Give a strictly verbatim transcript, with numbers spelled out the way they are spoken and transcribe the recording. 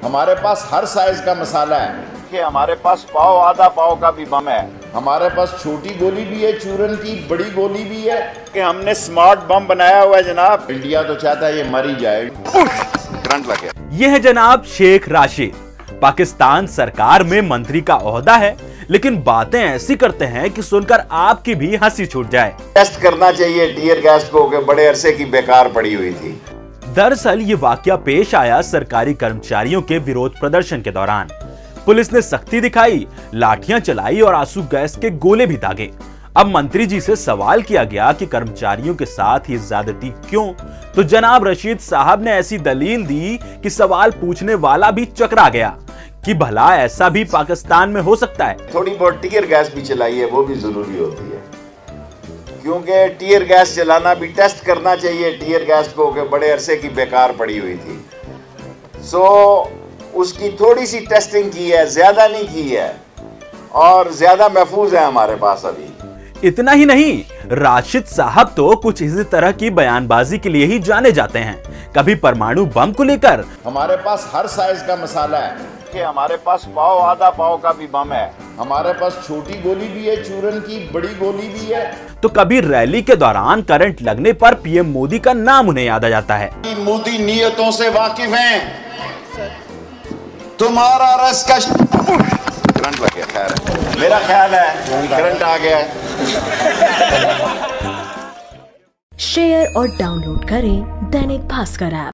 हमारे पास हर साइज का मसाला है कि हमारे पास पाव आधा पाव का भी बम है। हमारे पास छोटी गोली भी है चूरन की, बड़ी गोली भी है कि हमने स्मार्ट बम बनाया हुआ है जनाब। इंडिया तो चाहता है ये मर ही जाए, करंट लगे। ये है जनाब शेख राशिद। पाकिस्तान सरकार में मंत्री का ओहदा है, लेकिन बातें ऐसी करते हैं कि सुनकर आपकी भी हंसी छूट जाए। टेस्ट करना चाहिए टीयर गैस को कि बड़े अरसे की बेकार पड़ी हुई थी। दरअसल ये वाकया पेश आया सरकारी कर्मचारियों के विरोध प्रदर्शन के दौरान। पुलिस ने सख्ती दिखाई, लाठियां चलाई और आंसू गैस के गोले भी दागे। अब मंत्री जी से सवाल किया गया कि कर्मचारियों के साथ ये ज्यादती क्यों, तो जनाब रशीद साहब ने ऐसी दलील दी कि सवाल पूछने वाला भी चकरा गया कि भला ऐसा भी पाकिस्तान में हो सकता है। थोड़ी बहुत टीयर गैस भी चलाई है, वो भी जरूरी होती है, क्योंकि टीयर गैस चलाना भी टेस्ट करना चाहिए टीयर गैस को कि बड़े अरसे की बेकार पड़ी हुई थी। सो उसकी थोड़ी सी टेस्टिंग की है, ज्यादा नहीं की है, और ज्यादा महफूज है हमारे पास अभी। इतना ही नहीं, राशिद साहब तो कुछ इसी तरह की बयानबाजी के लिए ही जाने जाते हैं। कभी परमाणु बम को लेकर हमारे पास हर साइज का मसाला है कि हमारे पास पाव आधा पाव का भी बम है। हमारे पास छोटी गोली भी है चूरन की, बड़ी गोली भी है। तो कभी रैली के दौरान करंट लगने पर पीएम मोदी का नाम उन्हें याद आ जाता है। मोदी नियतों से वाकिफ हैं, तुम्हारा रस का करंट लग गया। खैर मेरा ख्याल है करंट आ गया है। शेयर और डाउनलोड करें दैनिक भास्कर ऐप।